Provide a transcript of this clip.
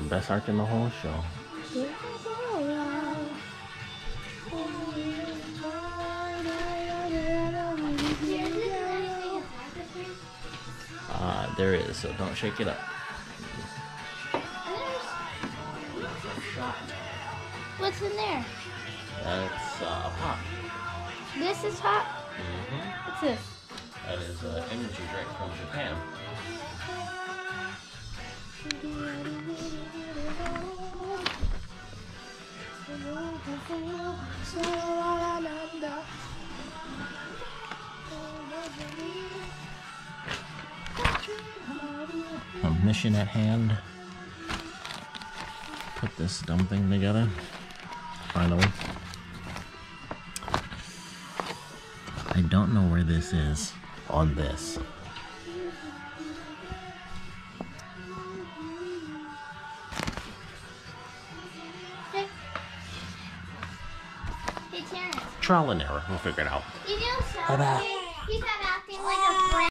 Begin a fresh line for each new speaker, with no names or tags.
Best arc in the whole show. There is, so don't shake it up.
What's in there?
That's pop.
This is hot?
Mm-hmm.
What's this?
That is an energy drink from Japan. A mission at hand. Put this dumb thing together. Finally. I don't know where this is on this.
Hey, Terrence.
Trial and error. We'll figure it out.
You know
Bye-bye.
something? He's not acting like a friend.